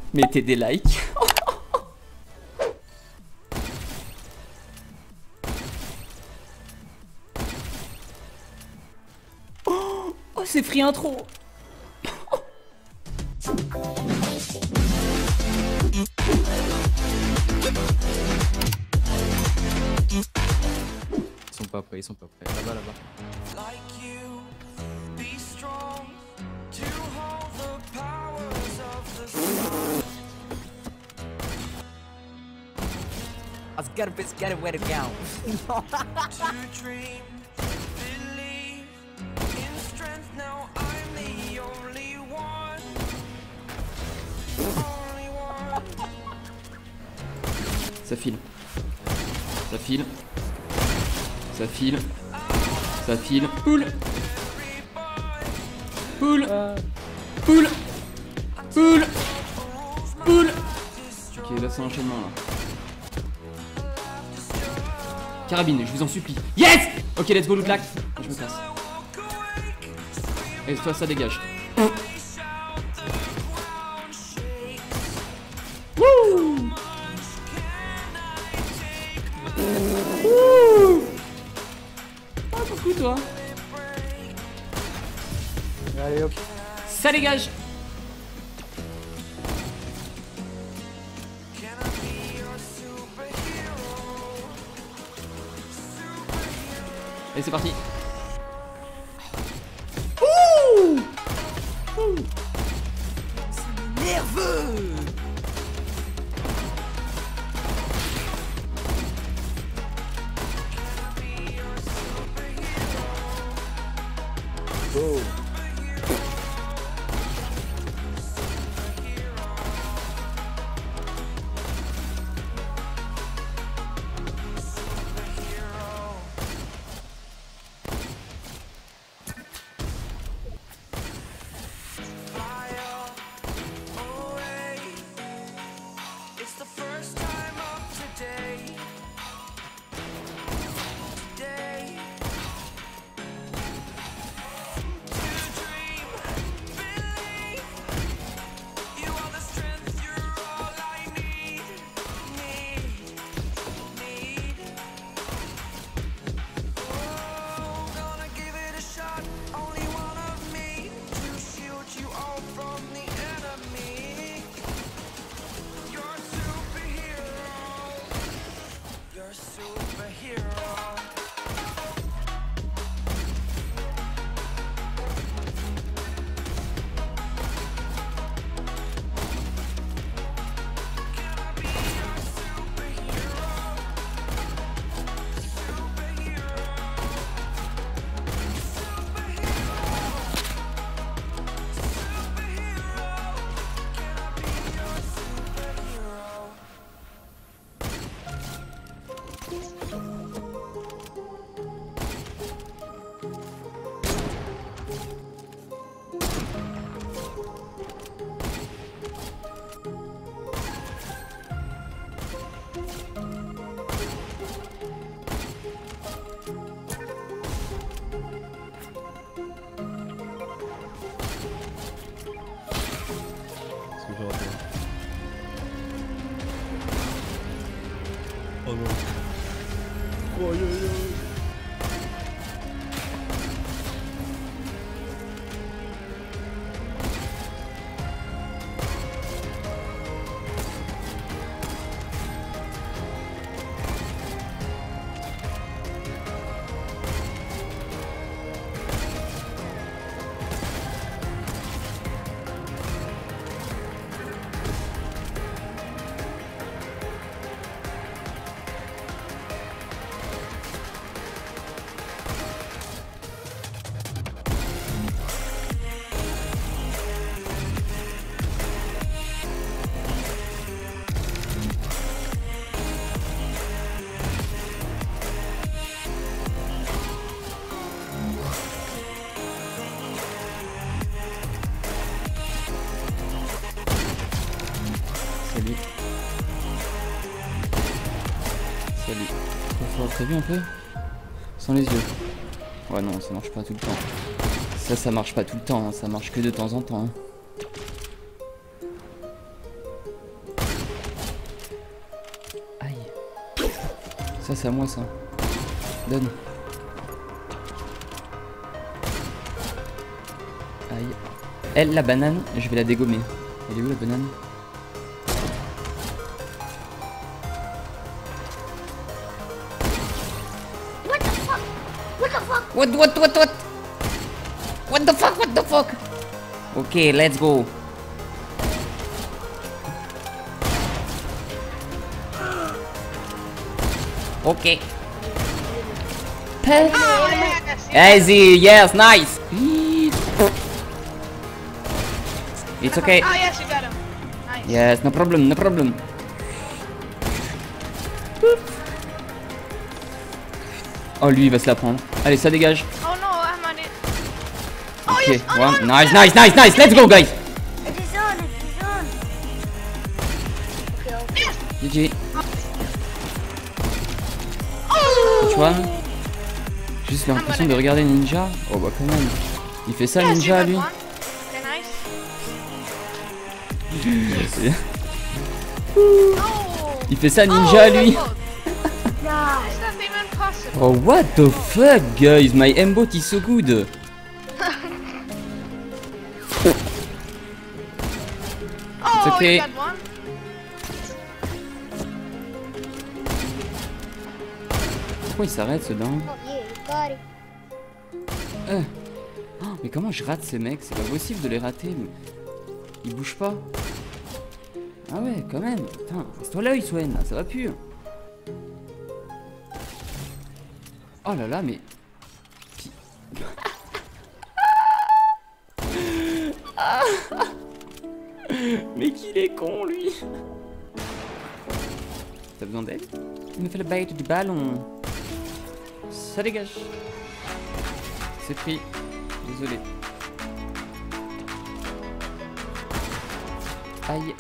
Mettez des likes. Oh, c'est free intro. Ils sont pas prêts, ils sont pas prêts. Là-bas, là-bas. Let's get it where to go. Ça file. Ça file. Ça file. Ça file. Poule. Poule. Poule. Poule. Poule. Ok, là c'est l'enchaînement là. Carabine, je vous en supplie. Yes! Ok, let's go, loot lac. Je me casse. Et toi, ça dégage. Wouh! Wouh! Ah, coucou toi. Allez, hop. Ça dégage. Et c'est parti. Ouh! Ouh! Nerveux. Go. Oh non. Oh yo yo. Salut. Salut. T'as vu un peu? Sans les yeux. Ouais non, ça marche pas tout le temps. Ça marche pas tout le temps, hein. Ça marche que de temps en temps. Hein. Ça c'est à moi ça. Donne. Aïe. Elle, la banane, je vais la dégommer. Elle est où la banane? What the fuck? What the fuck? What the fuck? What the fuck? Okay, let's go. Okay. Easy, yes, nice. It's okay. Oh yes, you got him. Nice. Yes, no problem, no problem. Oh, lui, il va se la prendre. Allez, ça dégage. Oh no, I'm on it. Oh Ok, yes, on one. it. Nice, nice, nice, nice. Let's go, guys. It is on, it is on. Okay, okay. Yes. GG. Tu vois? Juste l'impression de regarder Ninja. Oh, bah, quand même. Il fait ça, Yes, you Ninja, got lui. one. Very nice. Oh. Il fait ça, Ninja, lui. Is that even possible? Oh, what the fuck, guys? My aimbot is so good. Oh, okay. you got one. Pourquoi il s'arrête, ce dingue? Oh yeah, you got it. Oh, mais comment je rate ces mecs? C'est pas possible de les rater. Mais... Ils bougent pas. Ah ouais, quand même. Putain, reste-toi l'œil, Swen, là, ça va plus. Oh là là, mais... Mais qu'il est con, lui. T'as besoin d'aide? Il me fait le bait du ballon. Ça dégage. C'est pris. Désolé. Aïe.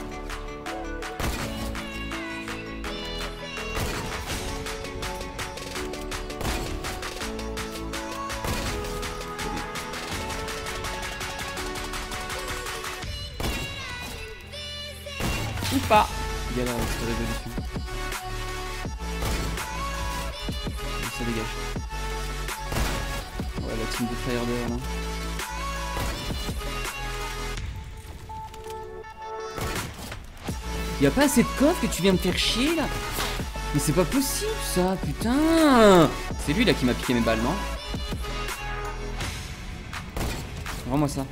Ou pas. Galère avec cette résolution. Ça dégage. Ouais, la team de Fire dehors là. Y'a pas assez de coffre que tu viens me faire chier là? Mais c'est pas possible ça, putain! C'est lui là qui m'a piqué mes balles, non? Rends-moi ça.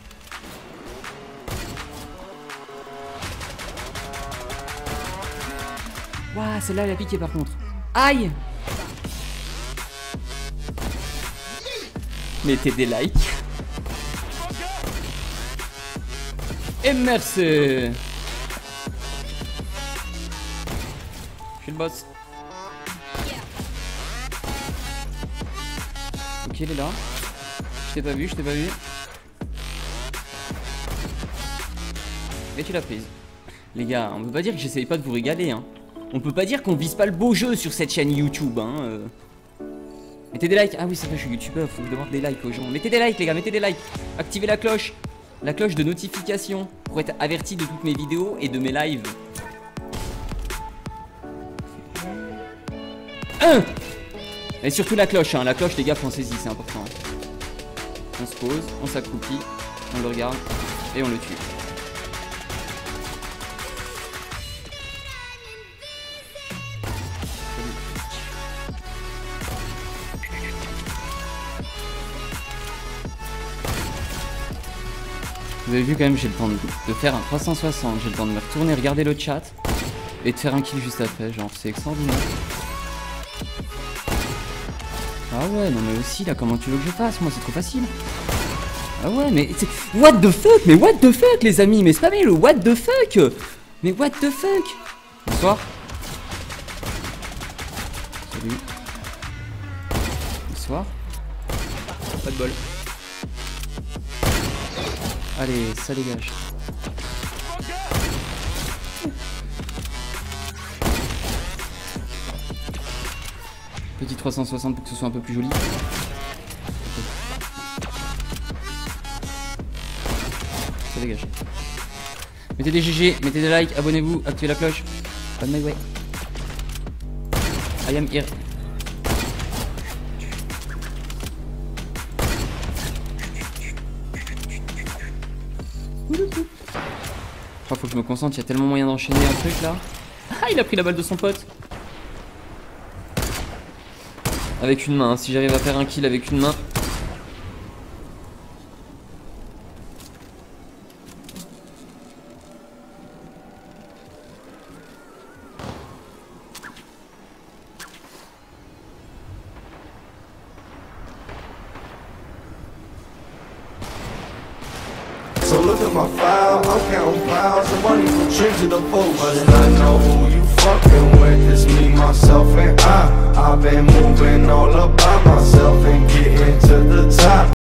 Ouah, celle-là elle a piqué par contre. Aïe! Mettez des likes. Et merci! Je suis le boss. Ok, il est là. Je t'ai pas vu, je t'ai pas vu. Et tu l'as prise. Les gars, on peut pas dire que j'essaye pas de vous régaler, hein. On peut pas dire qu'on vise pas le beau jeu sur cette chaîne YouTube, hein. Mettez des likes. Ah oui, c'est vrai, je suis youtubeur, faut que je demande des likes aux gens. Mettez des likes, les gars, mettez des likes. Activez la cloche de notification pour être averti de toutes mes vidéos et de mes lives. Et surtout la cloche, hein. La cloche, les gars, pensez-y, c'est important. On se pose, on s'accroupit, on le regarde et on le tue. Vous avez vu quand même, j'ai le temps de faire un 360, j'ai le temps de me retourner, regarder le chat et de faire un kill juste après, genre c'est extraordinaire. Ah ouais, non mais aussi là, comment tu veux que je fasse? Moi c'est trop facile. Ah ouais, mais c'est... What the fuck? Mais what the fuck les amis? Mais spammez le what the fuck? Mais what the fuck? Bonsoir. Salut. Bonsoir. Pas de bol. Allez, ça dégage. Petit 360 pour que ce soit un peu plus joli. Ça dégage. Mettez des GG, mettez des likes, abonnez-vous, activez la cloche. Bonne night, ouais. I am here. Oh, faut que je me concentre, il y a tellement moyen d'enchaîner un truc là. Ah, il a pris la balle de son pote. Avec une main, hein, si j'arrive à faire un kill avec une main. So look at my file, I'm counting piles of money from trips to the boat. But I know who you fucking with, it's me, myself, and I. I've been moving all about myself and getting to the top.